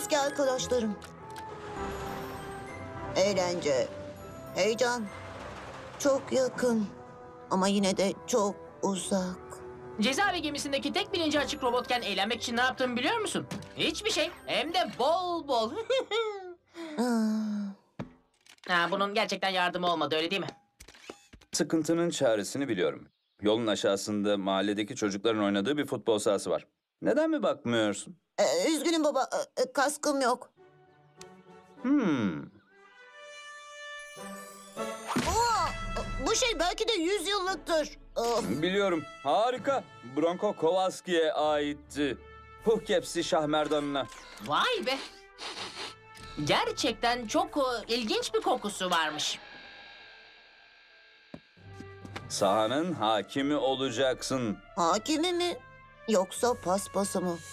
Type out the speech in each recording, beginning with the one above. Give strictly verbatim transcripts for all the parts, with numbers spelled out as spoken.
Eski arkadaşlarım. Eğlence, heyecan. Çok yakın ama yine de çok uzak. Cezaevi gemisindeki tek bilinci açık robotken eğlenmek için ne yaptığımı biliyor musun? Hiçbir şey. Hem de bol bol. Ha, bunun gerçekten yardımı olmadı, öyle değil mi? Sıkıntının çaresini biliyorum. Yolun aşağısında mahalledeki çocukların oynadığı bir futbol sahası var. Neden mi bakmıyorsun? Ee, üzgünüm baba, ee, kaskım yok. Hmm. Aa, bu şey belki de yüz yıllıktır. Aa, Biliyorum. Harika. Bronco Kowalski'ye aitti. Puhkepsi Şahmerdan'ına. Vay be. Gerçekten çok e, ilginç bir kokusu varmış. Sahanın hakimi olacaksın. hakimi mi yoksa paspası mı?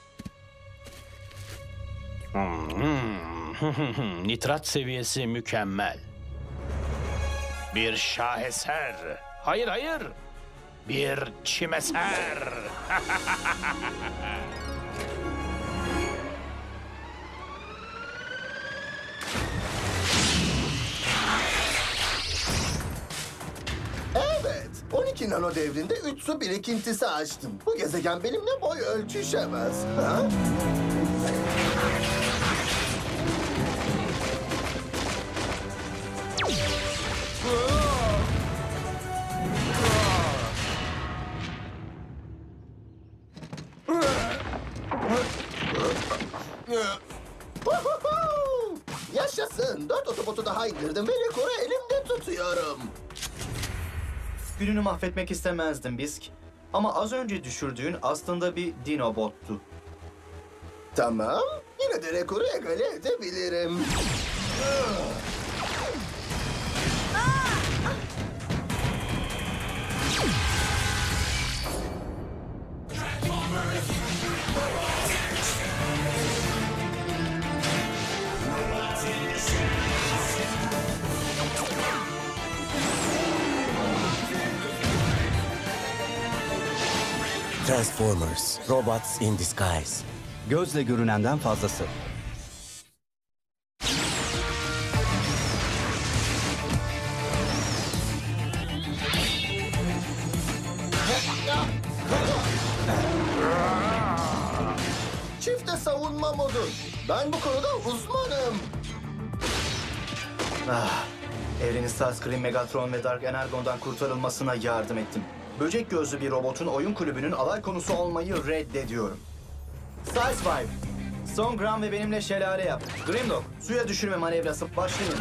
Nitrat seviyesi mükemmel. Bir şaheser. Hayır hayır. Bir çimeser. Evet, on iki nano devrinde üç su birikintisi açtım. Bu gezegen benimle boy ölçüşemez. Ha? Huhuhu! Yaşasın! Dört otobotu daha indirdim ve rekoru elimde tutuyorum. Gününü mahvetmek istemezdim Bisk. Ama az önce düşürdüğün aslında bir dinobottu. Tamam, yine de rekoru egale edebilirim. Transformers, robots in disguise. Gözle görünenden fazlası. Çifte savunma modu. Ben bu konuda uzmanım. Ah, evrenin Starscream, Megatron ve Dark Energon'dan kurtarılmasına yardım ettim. Böcek gözlü bir robotun oyun kulübünün alay konusu olmayı reddediyorum. Sideswipe, Stoneground ve benimle şelale yap. Grimlock, suya düşürme manevrası başlayın.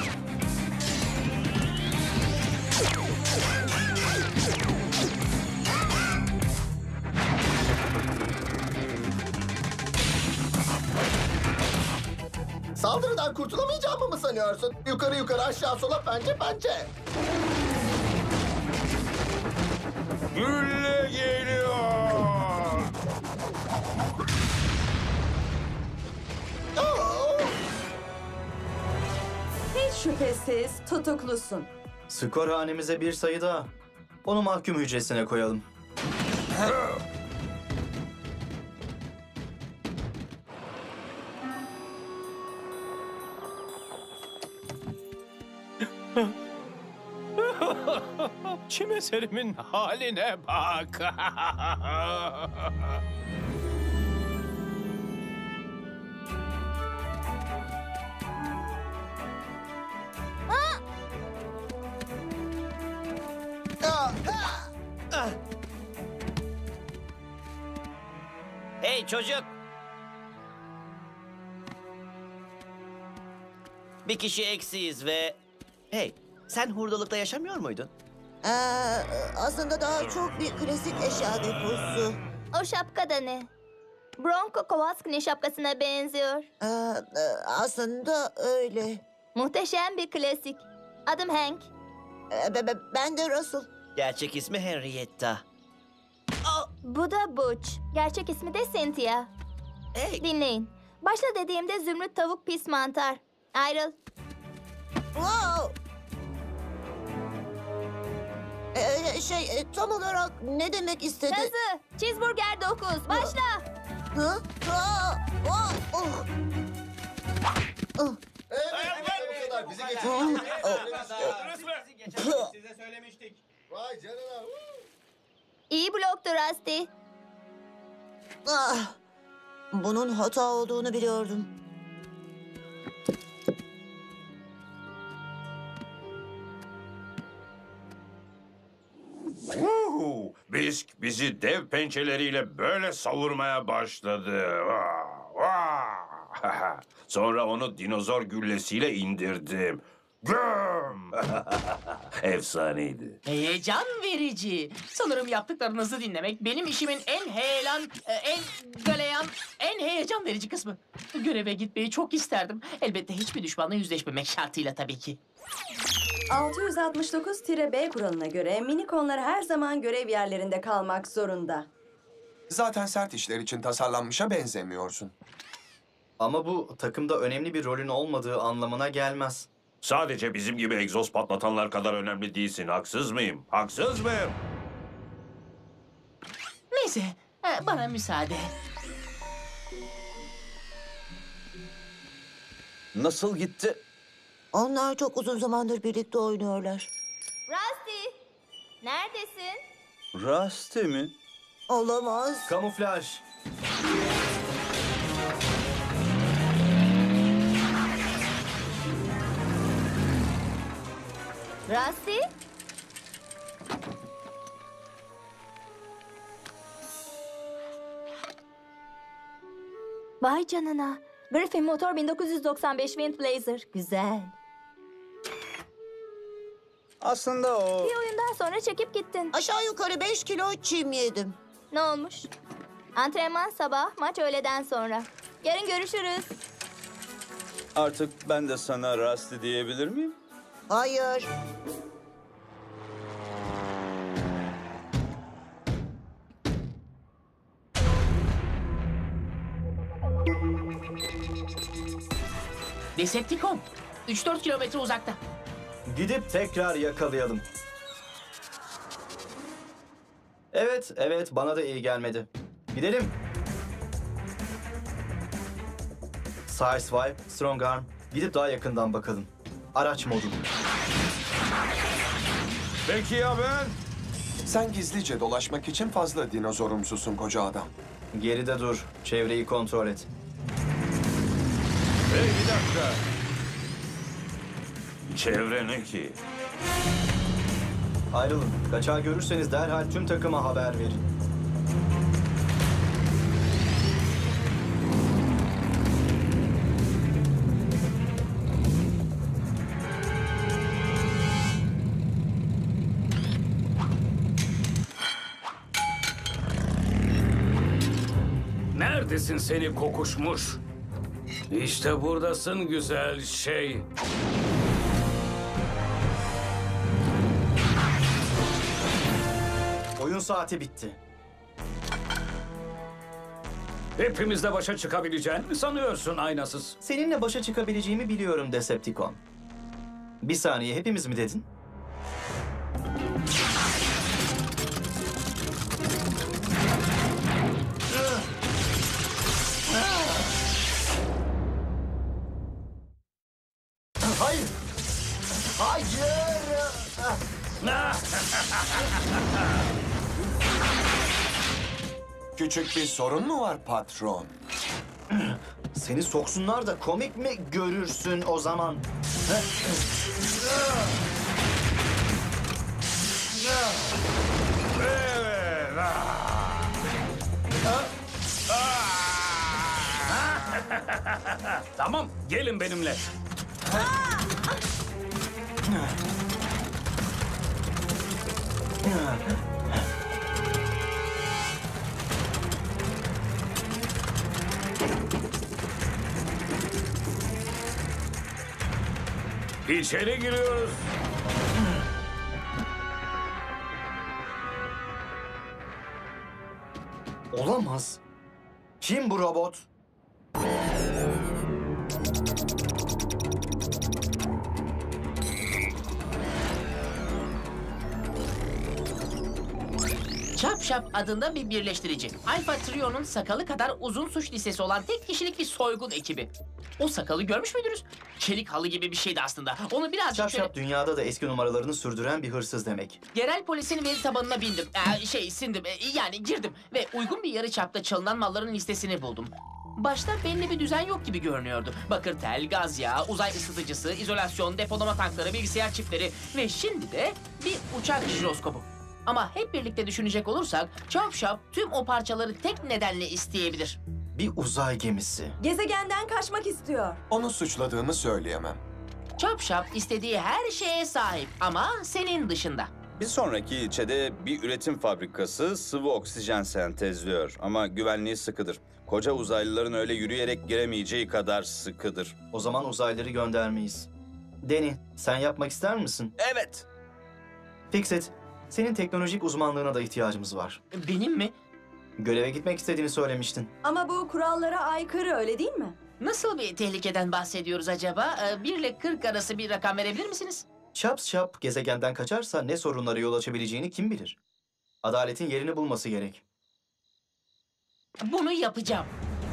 Saldırıdan kurtulamayacağımı mı sanıyorsun? Yukarı yukarı aşağı sola pençe pençe. Gülle geliyor. Oo! Hiç şüphesiz tutuklusun. Skor hanemize bir sayı daha. Onu mahkum hücresine koyalım. Çimeserimin haline bak. Hey çocuk! Bir kişi eksiyiz ve... Hey, sen hurdalıkta yaşamıyor muydun? Ee, aslında daha çok bir klasik eşya deposu. O şapka da ne? Bronco Kowalski'nin şapkasına benziyor. Ee, e, aslında öyle. Muhteşem bir klasik. Adım Hank. Ee, be- be- ben de Russell. Gerçek ismi Henrietta. Bu da Butch. Gerçek ismi de Cynthia. Hey, Dinleyin. Başla dediğimde zümrüt tavuk pis mantar. Ayrıl. Wow! Ee, şey e, tam olarak ne demek istedi? Kazı. Cheeseburger dokuz. Başla. Hı? Aa! Aa! Oh! Bu kadar bizi geçin. Size söylemiştik. Vay canına. İyi bloktu Rusty. Ah, bunun hata olduğunu biliyordum. Uhu, Bisk bizi dev pençeleriyle böyle savurmaya başladı. Vah, vah. Sonra onu dinozor güllesiyle indirdim. Güm! Efsaneydi. Heyecan verici. Sanırım yaptıklarınızı dinlemek benim işimin en heyelan, e, en galeyan, en heyecan verici kısmı. Göreve gitmeyi çok isterdim. Elbette hiçbir düşmanla yüzleşmemek şartıyla tabii ki. altı yüz altmış dokuz B kuralına göre minikonlar her zaman görev yerlerinde kalmak zorunda. Zaten sert işler için tasarlanmışa benzemiyorsun. Ama bu takımda önemli bir rolün olmadığı anlamına gelmez. Sadece bizim gibi egzoz patlatanlar kadar önemli değilsin. Haksız mıyım? Haksız mıyım? Neyse, e, bana müsaade. Nasıl gitti? Onlar çok uzun zamandır birlikte oynuyorlar. Rusty, neredesin? Rusty mi? Olamaz. Kamuflaj. Rusty? Vay canına. Griffin motor bin dokuz yüz doksan beş Wind Blazer. Güzel. Aslında o... Bir oyundan sonra çekip gittin. Aşağı yukarı beş kilo çim yedim. Ne olmuş? Antrenman sabah, maç öğleden sonra. Yarın görüşürüz. Artık ben de sana Rusty diyebilir miyim? Hayır. Decepticon. üç dört kilometre uzakta. Gidip tekrar yakalayalım. Evet, evet bana da iyi gelmedi. Gidelim. Sideswipe, Strong Arm. Gidip daha yakından bakalım. Araç modu. Peki ya ben? Sen gizlice dolaşmak için fazla dinozorumsusun koca adam. Geride dur. Çevreyi kontrol et. Hey bir dakika. Çevre ne ki? Ayrılın. Kaçağı görürseniz derhal tüm takıma haber verin. Neredesin seni kokuşmuş? İşte buradasın güzel şey. Oyun saati bitti. Hepimizle başa çıkabileceğini mi sanıyorsun aynasız? Seninle başa çıkabileceğimi biliyorum Decepticon. Bir saniye hepimiz mi dedin? Hayır. Hayır. Küçük bir sorun mu var patron? Seni soksunlar da komik mi görürsün o zaman? Evet. Tamam, gelin benimle. İçeri giriyoruz. Olamaz. Kim bu robot? Çap Shop adında bir birleştirici. Alpha Trio'nun sakalı kadar uzun suç listesi olan tek kişilik bir soygun ekibi. O sakalı görmüş müydünüz? Çelik halı gibi bir şeydi aslında. Onu birazcık Şap şöyle... Şap dünyada da eski numaralarını sürdüren bir hırsız demek. Yerel polisin veri tabanına bindim. Ee, şey sindim. Ee, yani girdim. Ve uygun bir yarıçapta çalınan malların listesini buldum. Başta belli bir düzen yok gibi görünüyordu. Bakır tel, gaz yağı, uzay ısıtıcısı, izolasyon, depolama tankları, bilgisayar çipleri ve şimdi de bir uçak jiroskopu. Ama hep birlikte düşünecek olursak Chop Shop tüm o parçaları tek nedenle isteyebilir. Bir uzay gemisi. Gezegenden kaçmak istiyor. Onu suçladığımı söyleyemem. Chop Shop istediği her şeye sahip ama senin dışında. Bir sonraki ilçede bir üretim fabrikası sıvı oksijen sentezliyor ama güvenliği sıkıdır. Koca uzaylıların öyle yürüyerek giremeyeceği kadar sıkıdır. O zaman uzaylıları göndermeyiz. Danny, sen yapmak ister misin? Evet. Fixit, senin teknolojik uzmanlığına da ihtiyacımız var. Benim mi? Göreve gitmek istediğini söylemiştin. Ama bu kurallara aykırı, öyle değil mi? Nasıl bir tehlikeden bahsediyoruz acaba? Ee, bir ile kırk arası bir rakam verebilir misiniz? Chaps Chap gezegenden kaçarsa ne sorunlara yol açabileceğini kim bilir? Adaletin yerini bulması gerek. Bunu yapacağım.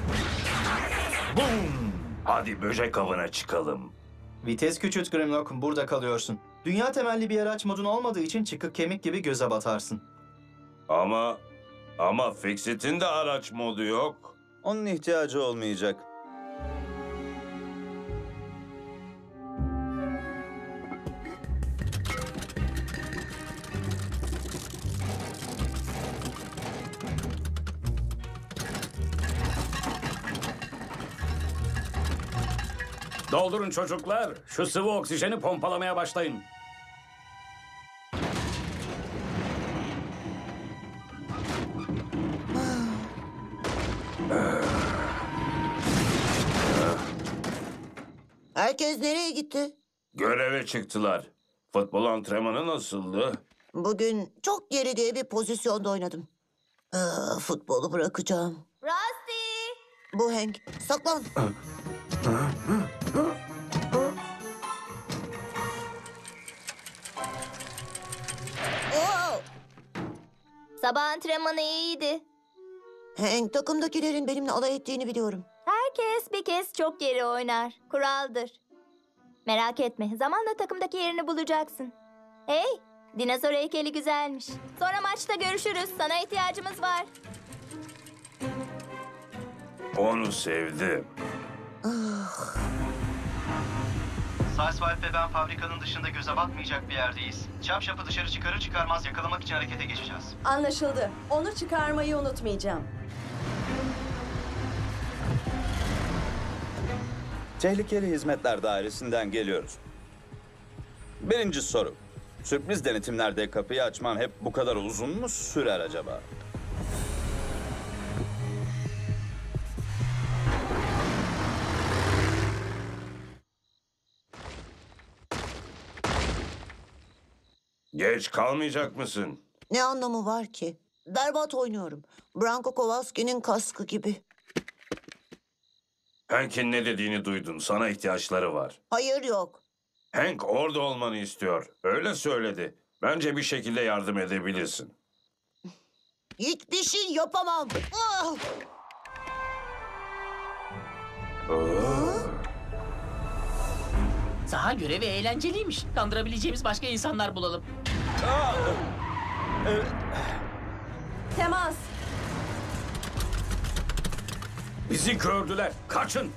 Bum! Hadi böcek avına çıkalım. Vites küçült Grimlock, burada kalıyorsun. Dünya temelli bir araç modun olmadığı için çıkık kemik gibi göze batarsın. Ama... Ama Fixit'in de araç modu yok. Onun ihtiyacı olmayacak. Doldurun çocuklar. Şu sıvı oksijeni pompalamaya başlayın. Herkes nereye gitti? Göreve çıktılar. Futbol antrenmanı nasıldı? Bugün çok geri diye bir pozisyonda oynadım. Aa, futbolu bırakacağım. Rusty! Bu Hank. Saklan. Oo! Sabah antrenmanı iyiydi. Hank, takımdakilerin benimle alay ettiğini biliyorum. Herkes bir kez çok geri oynar. Kuraldır. Merak etme. Zamanla takımdaki yerini bulacaksın. Hey, dinozor heykeli güzelmiş. Sonra maçta görüşürüz. Sana ihtiyacımız var. Onu sevdim. Sideswipe ve ben fabrikanın dışında göze batmayacak bir yerdeyiz. Chap Chap'ı dışarı çıkarır çıkarmaz yakalamak için harekete geçeceğiz. Anlaşıldı. Onu çıkarmayı unutmayacağım. Tehlikeli Hizmetler Dairesi'nden geliyoruz. Birinci soru. Sürpriz denetimlerde kapıyı açmam hep bu kadar uzun mu sürer acaba? Geç kalmayacak mısın? Ne anlamı var ki? Berbat oynuyorum. Branko Kowalski'nin kaskı gibi. Hank'in ne dediğini duydun. Sana ihtiyaçları var. Hayır yok. Hank orada olmanı istiyor. Öyle söyledi. Bence bir şekilde yardım edebilirsin. Hiçbir şey yapamam. Ah! Saha görevi eğlenceliymiş. Kandırabileceğimiz başka insanlar bulalım. Temas. Bizi gördüler. Kaçın.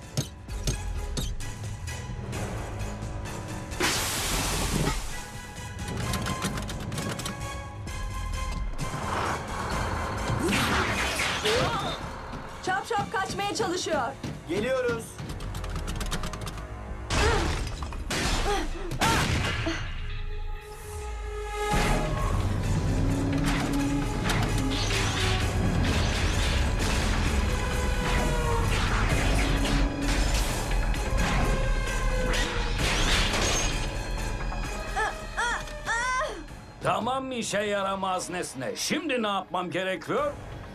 Chop Chop kaçmaya çalışıyor. Geliyoruz. Tamam, işe yaramaz nesne. Şimdi ne yapmam gerekiyor?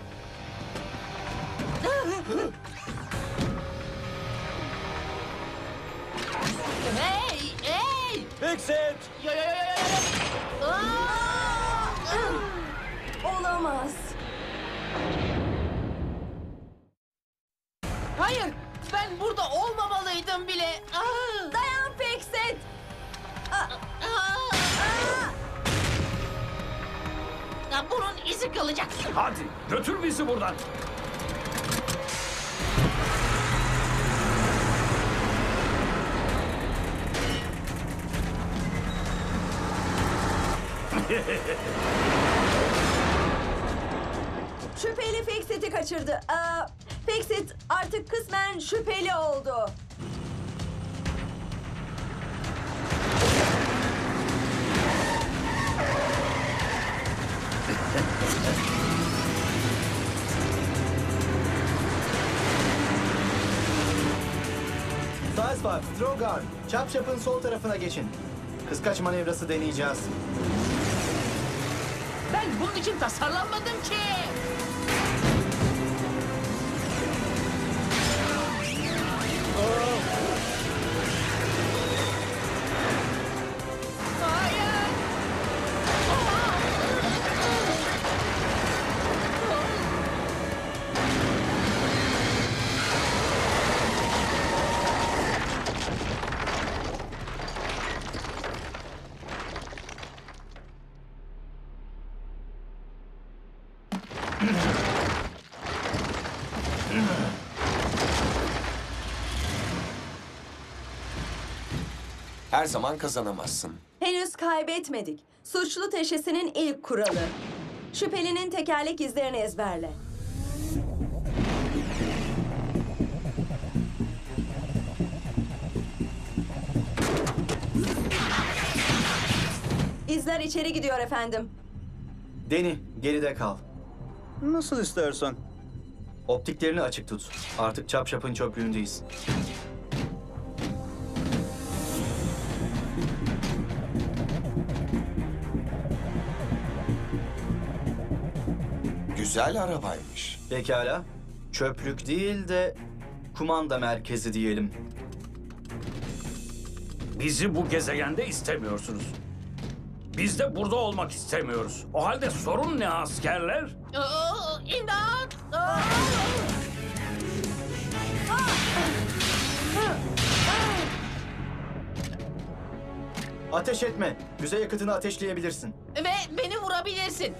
Hey! Hey! Fixit! Yo yo yo yo yo! Aa! Olamaz. Hayır, ben burada olmamalıydım bile. Aa! Dayan Fixit. Ya bunun izi kalacak. Hadi götür bizi buradan. Şüpheli Fixit'i kaçırdı. Aa, Fixit artık kısmen şüpheli oldu. Sideswipe, Strogar, Çapçap'ın sol tarafına geçin. Kıskaç manevrası deneyeceğiz. Ben bunun için tasarlanmadım ki. Hayır. Her zaman kazanamazsın. Henüz kaybetmedik. Suçlu teşhisinin ilk kuralı. Şüphelinin tekerlek izlerini ezberle. İzler içeri gidiyor efendim. Deni, geride kal. Nasıl istersen. Optiklerini açık tut. Artık Çapçap'ın çöplüğündeyiz. Güzel arabaymış. Pekala. Çöplük değil de kumanda merkezi diyelim. Bizi bu gezegende istemiyorsunuz. Biz de burada olmak istemiyoruz. O halde sorun ne askerler? Aa, İmdat! Aa! Ateş etme. Füze yakıtını ateşleyebilirsin. Ve beni vurabilirsin.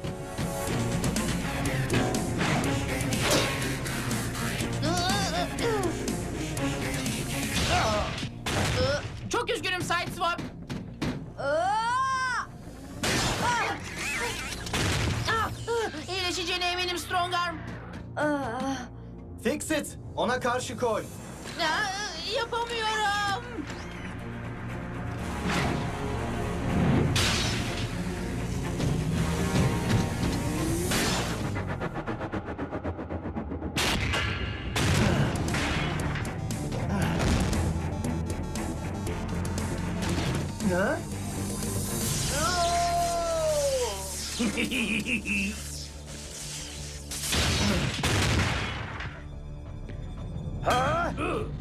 Çok üzgünüm Sideswipe. Ah, İyileşeceğine eminim Strongarm. Fixit, ona karşı koy. Ah, Yapamıyorum. Ne? Ha?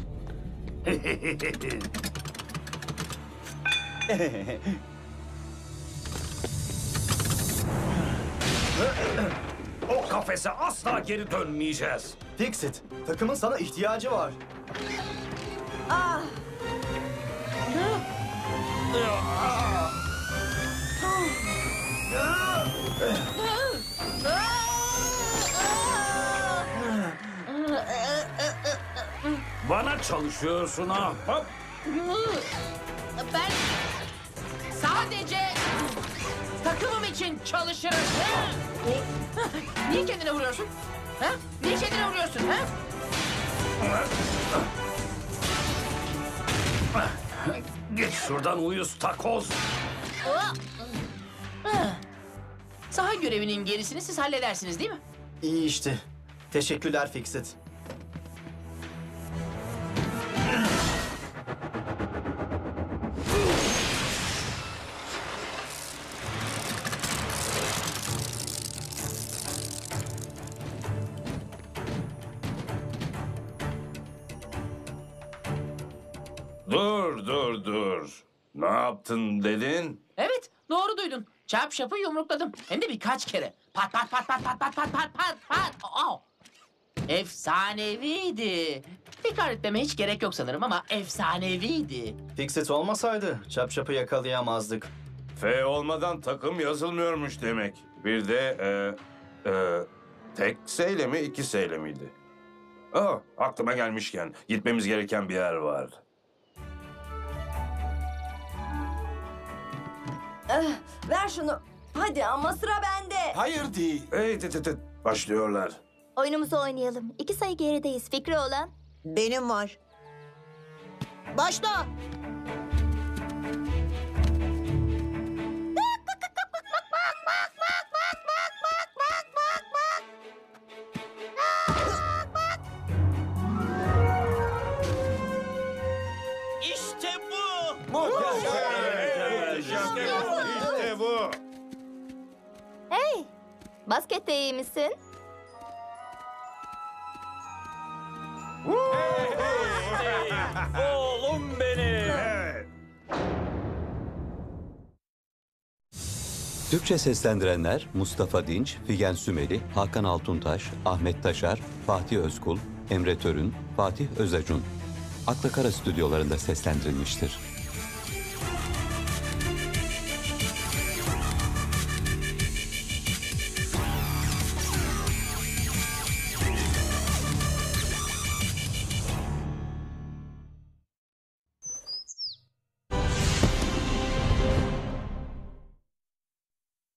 O kafese asla geri dönmeyeceğiz. Fixit, takımın sana ihtiyacı var. Ah! Bana çalışıyorsun ahbap. Ben sadece takımım için çalışırım. Niye kendine vuruyorsun? Ha? Niye kendine vuruyorsun? Ha? Git şuradan uyuz takoz. Saha görevinin gerisini siz halledersiniz değil mi? İyi işte. Teşekkürler Fixit. Dur, dur, dur. Ne yaptın dedin? Evet, doğru duydun. Çarp şapı yumrukladım. Hem de birkaç kere. Pat pat pat pat pat pat pat pat pat pat. Oh. Efsaneviydi. Tekrar etmeme hiç gerek yok sanırım ama efsaneviydi. Fixit olmasaydı çap çapı yakalayamazdık. F olmadan takım yazılmıyormuş demek. Bir de e, e, tek S ile mi iki S ile miydi? Aa, aklıma gelmişken gitmemiz gereken bir yer var. Eh, ver şunu. Hadi ama sıra bende. Hayır değil. Hey tıt tıt tıt. Başlıyorlar. Oyunumuzu oynayalım. İki sayı gerideyiz. Fikri olan. Benim var. Başla. İşte bu. İşte bu. Hey, baskette iyi misin? Oğlum benim. Türkçe seslendirenler Mustafa Dinç, Figen Sümeli, Hakan Altuntaş, Ahmet Taşar, Fatih Özkul, Emre Törün, Fatih Özacun. Akla Kara stüdyolarında seslendirilmiştir.